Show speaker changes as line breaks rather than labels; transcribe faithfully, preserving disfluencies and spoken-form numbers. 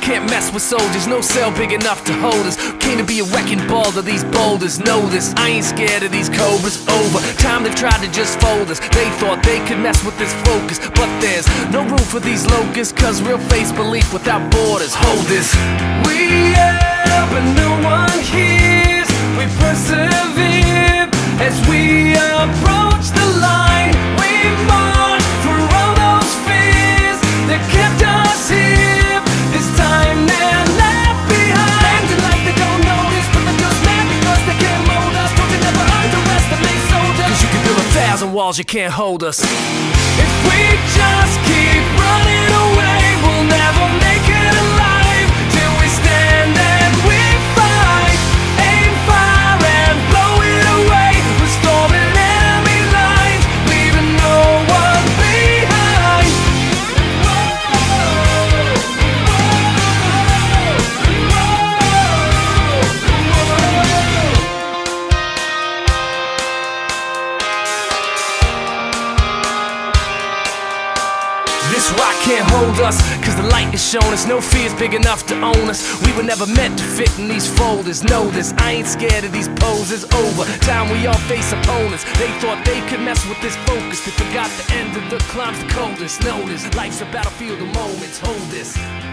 can't mess with soldiers, no cell big enough to hold us. Came to be a wrecking ball to these boulders. Know this, I ain't scared of these cobras. Over time they've tried to just fold us. They thought they could mess with this focus, but there's no room for these locusts, cause real face belief without borders. Hold this. We yell but no one hears. We persevere as we approach the line. We march for all those fears that kept us here. This time they're left behind. Acting like they don't notice, but they're just mad because they can't mold us. Don't you never underestimate soldiers, cause you can build a thousand walls, you can't hold us. If we just keep running away, we'll never make it alive. Till we stand and we fight, aim fire and blow it away. We're storming enemy lines, leaving no one behind. This rock can't hold us, cause the light is shown us. No fear's big enough to own us. We were never meant to fit in these folders. Know this, I ain't scared of these poses. Over time we all face opponents. They thought they could mess with this focus. They forgot the end of the climb's the coldest. Know this, life's a battlefield of moments. Hold this.